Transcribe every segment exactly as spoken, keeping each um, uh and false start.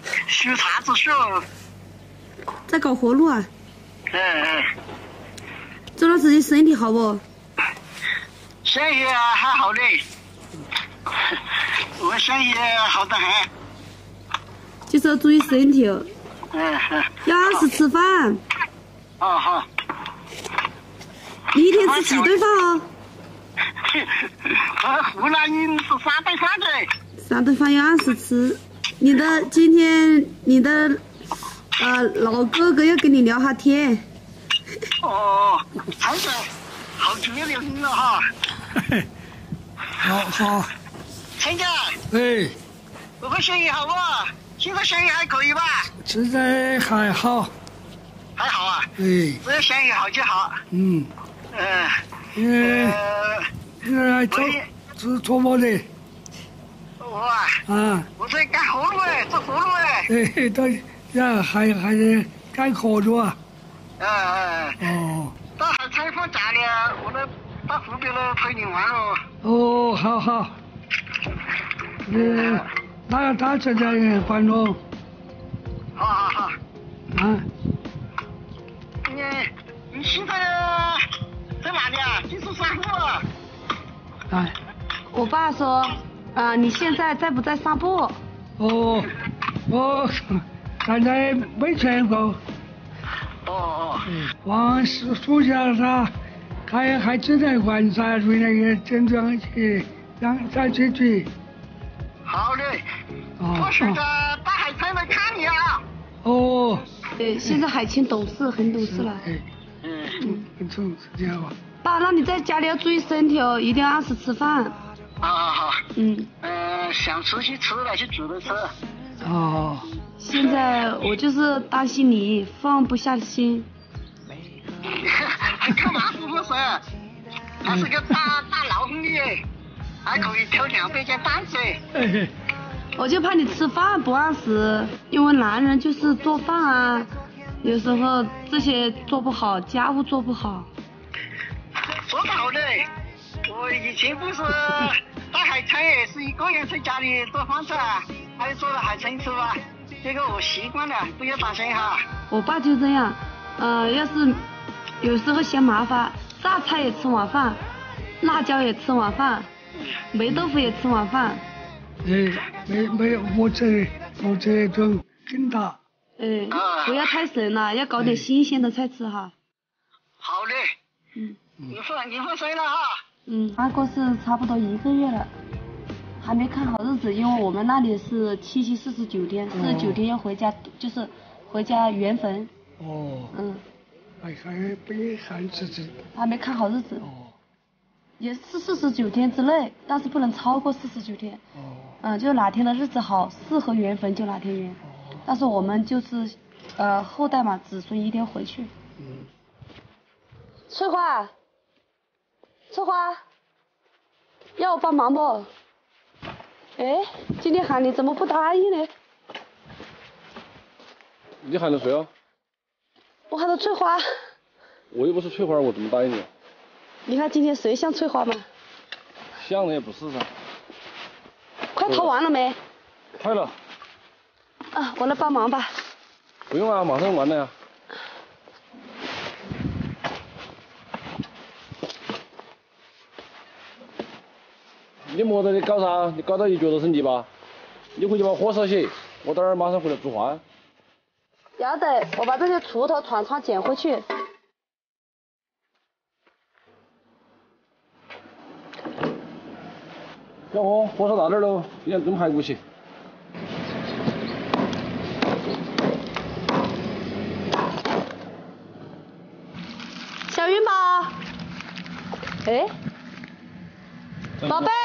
修啥子修？ 在搞活路啊？ 嗯嗯。 周老师，你身体好不？ 身体还好的，我身体好得很。 就是要注意身体哦。 嗯嗯。 要按时吃饭。 哦好。 你一天吃几顿饭哦？ 我湖南人是三顿饭的。 三顿饭要按时吃。你的今天你的呃老哥哥要跟你聊下天。 哦，陈总，好久没听了哈。 好好。 陈家。 哎。 我们生意好不好？现在生意还可以吧？ 现在还好。 还好啊。 哎。 只要生意好就好。 嗯。 嗯。 因为你来做做做么的？ 我啊。 啊。 我在干活路哎，做活路哎。 哎，对，呀，还还是干活路啊。 嗯嗯嗯。哦。 到海采放假了，我来到湖边来陪你玩喽。 哦，好好。嗯，那他现在关喽。 好好好。 啊。 你你现在在哪里啊？进出散步啊？ 哎。 我爸说，啊、呃，你现在在不在散步？ 哦，我现在没见过。 哦哦。 嗯。往暑暑假他还还只在玩耍，为那个症状去让再去追。 好嘞。 哦。 我现在大海才来看你啊。 哦。 对，现在海清懂事，很懂事了。 哎。 嗯嗯，很懂事这样吧。 爸，那你在家里要注意身体哦，一定要按时吃饭。 好好好。 嗯。 呃，想吃就吃了，就煮着吃。 哦。 现在我就是担心你，放不下心。 还干嘛不不是？还是个大大老兄弟，还可以挑两倍件担子。 哎。 我就怕你吃饭不按时，因为男人就是做饭啊，有时候这些做不好，家务做不好。 说得好的，我以前不是带海参也是一个人在家里做饭吃啊，还有做了海参吃吧，这个我习惯了，不要担心哈。 我爸就这样，呃，要是有时候嫌麻烦，榨菜也吃晚饭，辣椒也吃晚饭，霉豆腐也吃晚饭。 哎，没没有，我这我这种更大。 哎，不要太省了，要搞点新鲜的菜吃哈。 好嘞。 嗯。 你放你放心了哈。 嗯，他过世差不多一个月了，还没看好日子，因为我们那里是七七四十九天，四十九天要回家，就是回家圆坟。 哦。 嗯。 还还没看日子。 还没看好日子。 哦。 也是四十九天之内，但是不能超过四十九天。 哦。 嗯，就哪天的日子好，适合圆坟就哪天圆。哦。但是我们就是，呃，后代嘛，子孙一定要回去。 嗯。 翠花。翠花。要我帮忙不？哎，今天喊你怎么不答应呢？ 你喊的谁啊？ 我喊的翠花。 我又不是翠花，我怎么答应你？ 你看今天谁像翠花吗？ 像的也不是噻。 快淘完了没？ 快了。 啊，我来帮忙吧。 不用啊，马上完了呀。你莫在这搞啥？你搞到一脚都是泥巴。你回去把火烧起，我等会儿马上回来煮饭。 要得，我把这些锄头、铲铲捡回去。 小伙，火烧大点喽，今天蒸排骨去。 小云宝，哎，宝贝，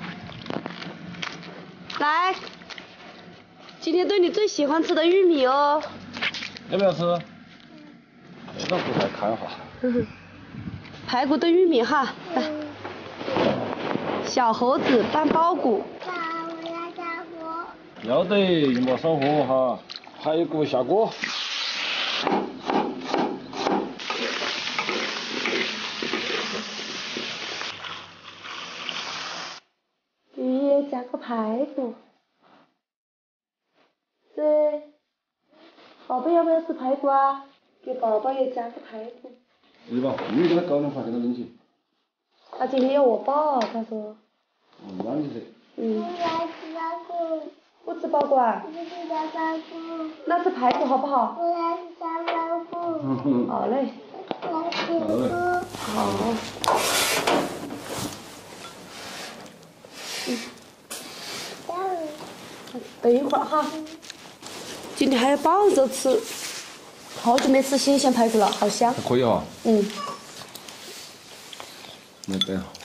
来，今天对你最喜欢吃的玉米哦。 要不要吃？那不来看哈。 排骨炖玉米哈，来。小猴子拌包谷。 爸，我要下锅。 要得，你莫上火哈，排骨下锅。 鱼也加个排骨。对。 宝贝要不要吃排骨啊？给宝宝也加个排骨。 对吧？你给他搞两块，给他拎起。 他今天要我抱，他说。 嗯，那你吃。 嗯。 我要吃排骨。 不吃包骨啊？ 不吃排骨。 那吃排骨好不好？ 我要吃排骨。 好嘞。 我要吃排骨。 好。嗯。等一会儿哈。今天还要抱着吃，好久没吃新鲜排骨了，好香。 可以哈。 嗯。 那对。